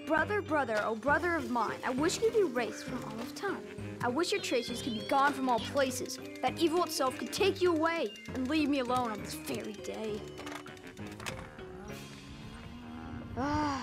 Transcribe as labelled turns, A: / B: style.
A: brother, brother, oh brother of mine, I wish you could be erased from all of time. I wish your traces could be gone from all places, that evil itself could take you away and leave me alone on this very day. Ah.